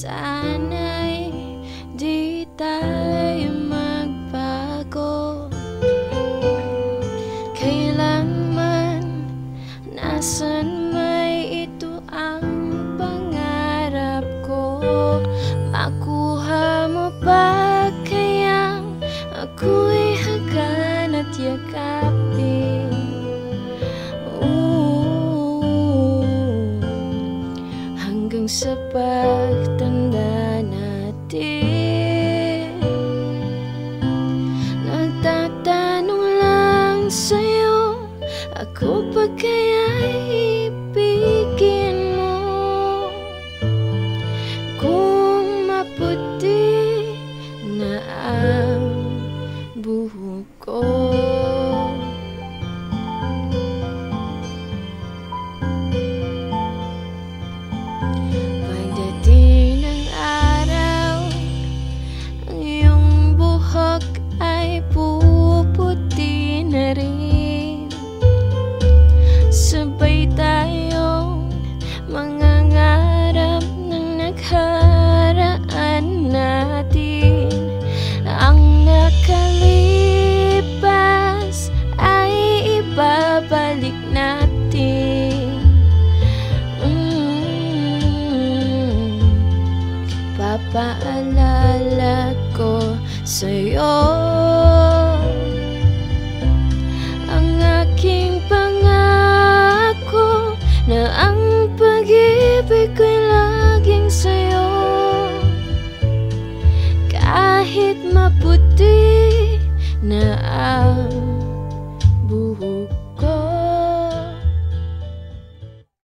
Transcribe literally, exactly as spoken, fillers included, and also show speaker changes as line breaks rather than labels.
Sana'y di tayo magbago. Kailanman nasan may ito ang pangarap ko. Makuha mo ba kayang ako'y hagan at yakapin? Hanggang sa pagtanda natin, nagtatanong lang sa'yo, ako pa kaya'y ibigin mo? Kung maputi na ang buhok ko, pagdating ng araw, ang iyong buhok ay puputi na rin. Sabay tayong mangangarap ng nagharaan natin. Ang nakalipas ay ibabalik natin. mm. Papaalala ko sa'yo ang aking pangako na ang pag-ibig ko'y laging sa'yo. Kahit maputi na ang buhok